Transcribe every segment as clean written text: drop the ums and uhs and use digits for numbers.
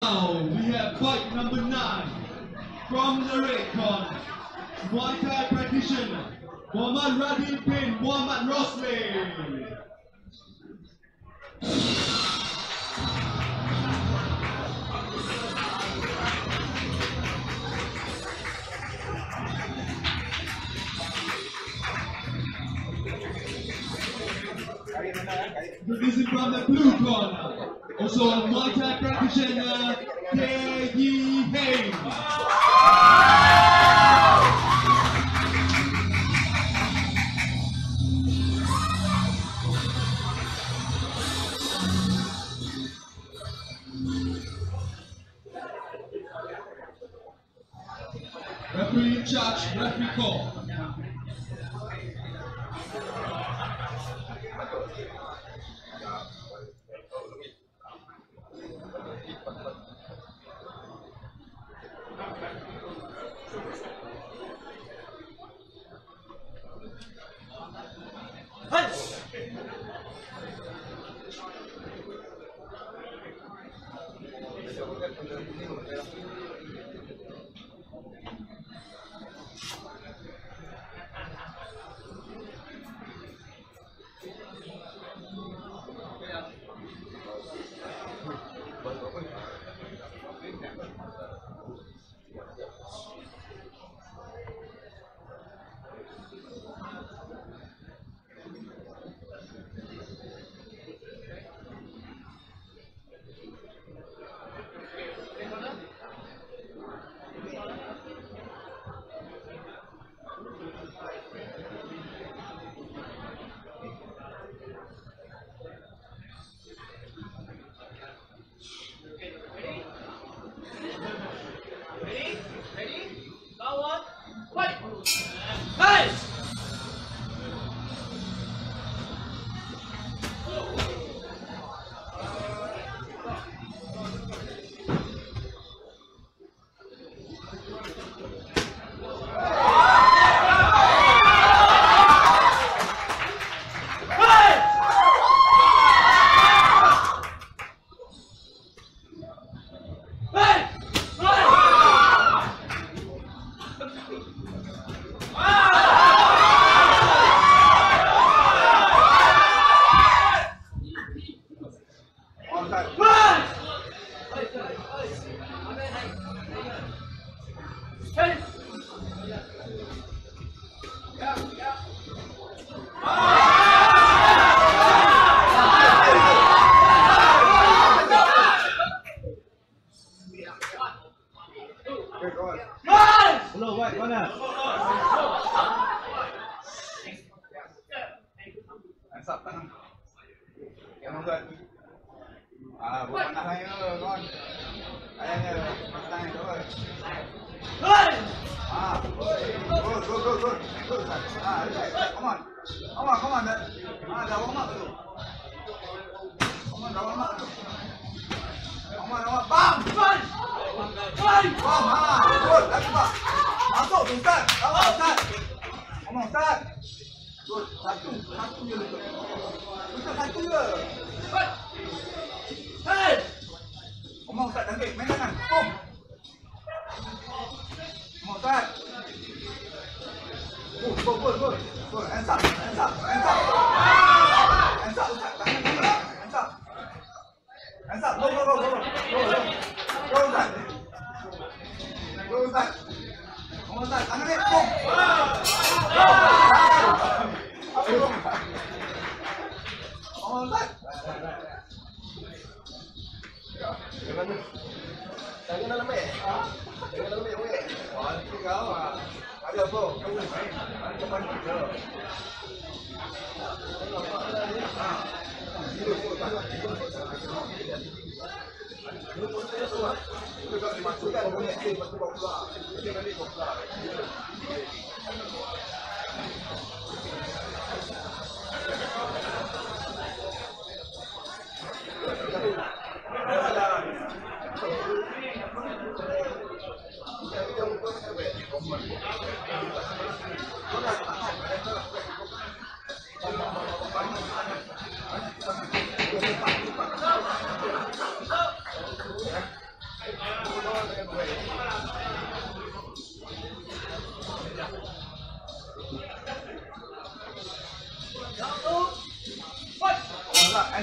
now we have fight number 9 from the red corner. Muay Thai practitioner Muhammad Radin bin Muhammad Rosli. Introducing from the blue corner, also a Muay Thai practitioner, K.E. Haynes. Referee in charge, referee call. Bukan nak hanya kawan. Ayahnya matang itu. Good. Come on. Dah warm up tu. Dah warm up tu. Bam! Good. Lagi bang. Masuk tu Ustaz. Ustaz. Ustaz. Good. Satu je. Ustaz satu je. Hey! Ustaz tangkap, main tangan. Ustaz. Good. Hands up. Hands up, Ustaz. Tangan. Hands up. Go, Ustaz. Ustaz, tangan ni. Ustaz. Jangan dalam mic. Wah, ini kau ah. Ada apa? Kau main. Cepat kita.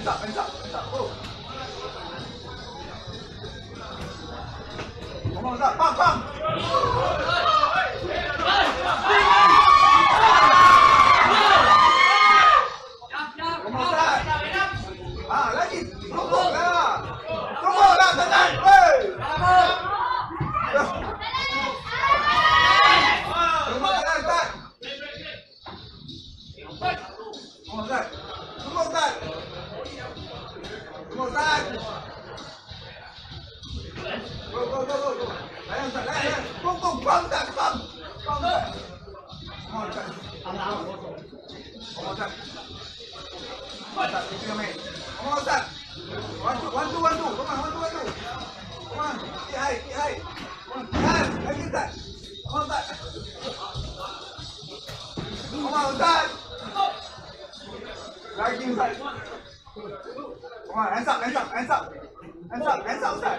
hands up, go. Come on, Ustaz, pam. Come on, Ustaz. Lagi. Tunggu lah, tenang. Hei. Tunggu tenang, Ustaz. Tunggu, Ustaz. Go. Layan, Ustaz. Pum. Pam, Ustaz. Come on, Ustaz. Ustaz, kita main. Come on, Ustaz. One, two. Come on. Keep high. Come on, lagi, Ustaz. Come on, Ustaz. Lagi, Ustaz. Come on, hands up, Ustaz.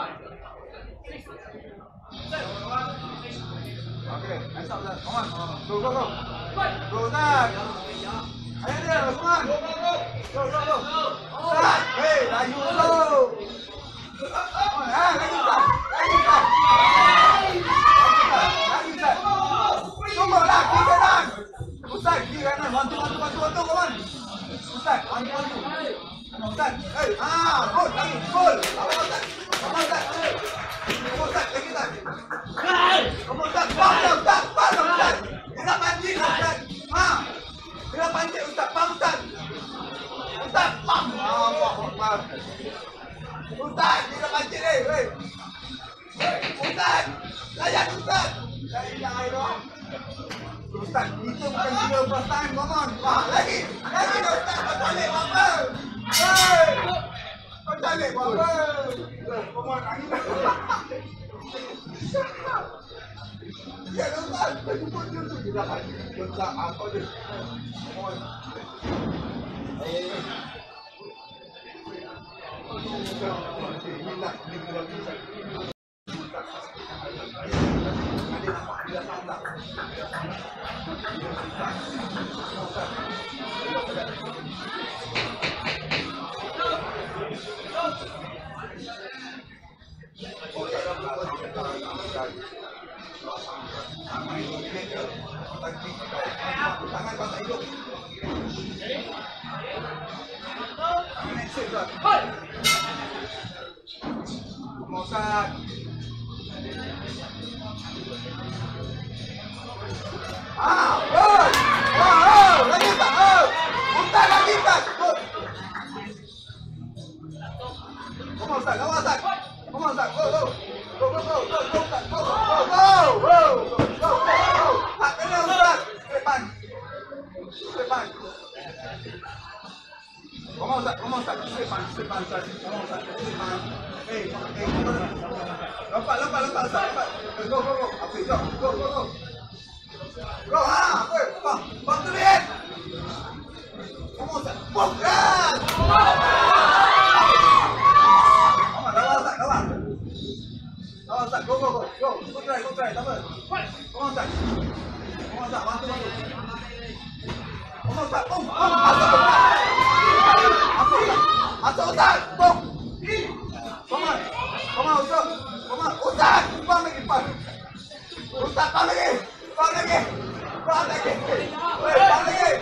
Okay, hands up, Ustaz. Come on. Go. Go, Ustaz. Ayo dia, come on. Go. Ustaz, hey, laju go. Come on, lagi, Ustaz. Lagi, Ustaz. Tunggu lah, kiri kanan. Ustaz, kiri kanan. One, two, come on. Ustaz, one, two. Ustaz, hey, good, lagi, good. Come on, Ustaz. Lagi, Ustaz. Come on, Ustaz. Pam, Ustaz. Dia pancing, Ustaz. Dia pancing, Ustaz. Pam, Ustaz. Ustaz, pam. Ustaz, dia pancing, hey. Ustaz, layan, Ustaz. Ustaz, itu bukan video first time, come on. Lagi, Ustaz. Kau balik, apa? Hey! Kau balik, apa? Come on, angin. Ya, Ustaz. Kau jumpa dia dah pancing. Ustaz, apa dia? Come on. Tangan kau tak hidup. Ustaz. Lagi tak? Ustaz lagi tak? Come on, Ustaz. Come on, Ustaz. Go. Tak kena, Ustaz. Depan. Come on, Ustaz. Depan, Ustaz. Come on, Ustaz. Depan. Hey, lompat, Ustaz. Go. Okay, go. Go, Bang tulis. Come on, Ustaz. Fokus. Lawan, Ustaz. Go. Go try. Tak apa. Come on, Ustaz. Bantu. Come on, Ustaz. Masuk, Ustaz. Bom. Come on, Ustaz. Ustaz, pam lagi. Ustaz, pam lagi. Weh, pam lagi.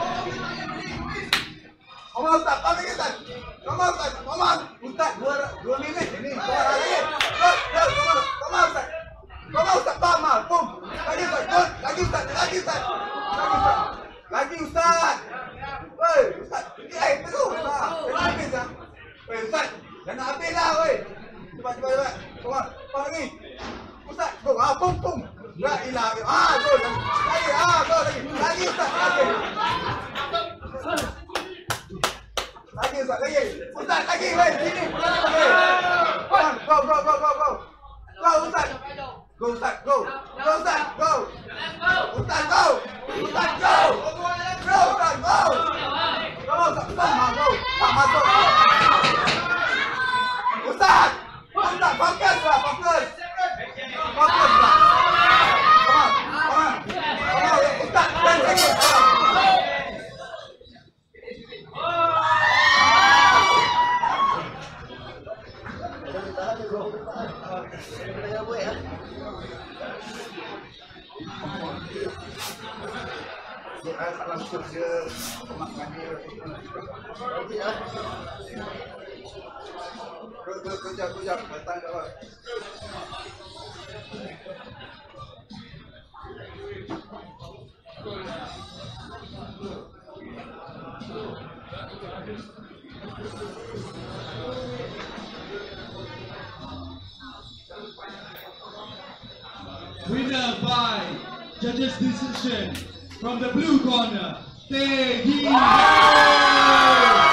Come on, Ustaz, pam lagi, Ustaz. Come on. Ustaz, 2 minit ini. Keluar lagi. Come on, Ustaz. Pam, bom. Lagi, Ustaz. Good. Lagi, Ustaz. Lagi, Ustaz. Weh, Ustaz. Terus. Habis dah. Weh, Ustaz. Jangan habis lah, weh. Cepat. Come on. Pam lagi. Ustaz, go. Pum. La ilaha. Go. Lagi, Ustaz. Lagi, Ustaz. Ustaz, lagi, weh. Sini. Come on. Go. Go, Ustaz. Go, Ustaz. Go. Ustaz, go. Ustaz, go. Ustaz, go. Come on, Ustaz. Go. Tak masuk. Ustaz, fokus lah. Fokus lah. Come on. Ustaz, lagi. Kaya buat ya. Dia langsung dia makan dia. Ya. Kejap, datang dah. Winner by judges' decision from the blue corner, Tae Hee Hai.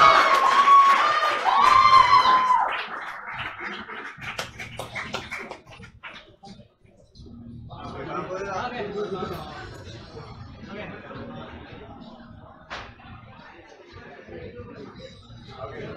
Okay.